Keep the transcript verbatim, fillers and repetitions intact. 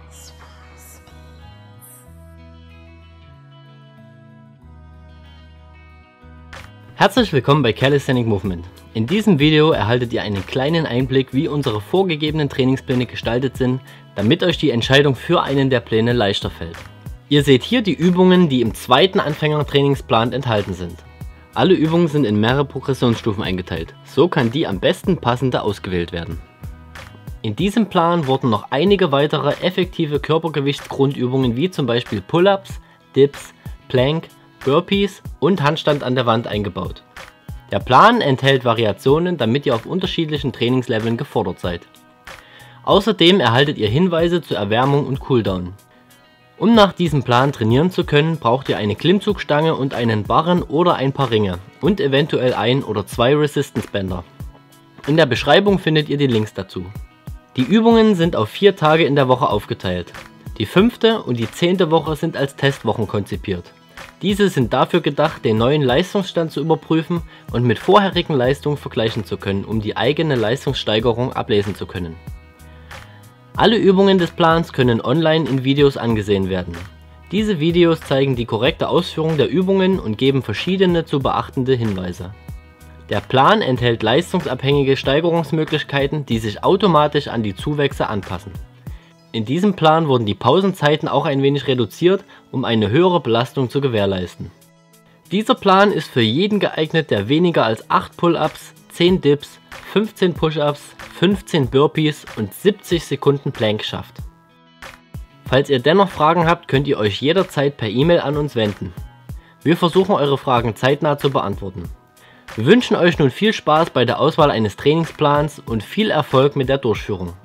Herzlich willkommen bei Calisthenic Movement. In diesem Video erhaltet ihr einen kleinen Einblick, wie unsere vorgegebenen Trainingspläne gestaltet sind, damit euch die Entscheidung für einen der Pläne leichter fällt. Ihr seht hier die Übungen, die im zweiten Anfängertrainingsplan enthalten sind. Alle Übungen sind in mehrere Progressionsstufen eingeteilt, so kann die am besten passende ausgewählt werden. In diesem Plan wurden noch einige weitere effektive Körpergewichtsgrundübungen wie zum Beispiel Pull-ups, Dips, Plank, Burpees und Handstand an der Wand eingebaut. Der Plan enthält Variationen, damit ihr auf unterschiedlichen Trainingsleveln gefordert seid. Außerdem erhaltet ihr Hinweise zur Erwärmung und Cooldown. Um nach diesem Plan trainieren zu können, braucht ihr eine Klimmzugstange und einen Barren oder ein paar Ringe und eventuell ein oder zwei Resistance Bänder. In der Beschreibung findet ihr die Links dazu. Die Übungen sind auf vier Tage in der Woche aufgeteilt. Die fünfte und die zehnte Woche sind als Testwochen konzipiert. Diese sind dafür gedacht, den neuen Leistungsstand zu überprüfen und mit vorherigen Leistungen vergleichen zu können, um die eigene Leistungssteigerung ablesen zu können. Alle Übungen des Plans können online in Videos angesehen werden. Diese Videos zeigen die korrekte Ausführung der Übungen und geben verschiedene zu beachtende Hinweise. Der Plan enthält leistungsabhängige Steigerungsmöglichkeiten, die sich automatisch an die Zuwächse anpassen. In diesem Plan wurden die Pausenzeiten auch ein wenig reduziert, um eine höhere Belastung zu gewährleisten. Dieser Plan ist für jeden geeignet, der weniger als acht Pull-ups, zehn Dips, fünfzehn Push-ups, fünfzehn Burpees und siebzig Sekunden Plank schafft. Falls ihr dennoch Fragen habt, könnt ihr euch jederzeit per E-Mail an uns wenden. Wir versuchen eure Fragen zeitnah zu beantworten. Wir wünschen euch nun viel Spaß bei der Auswahl eines Trainingsplans und viel Erfolg mit der Durchführung.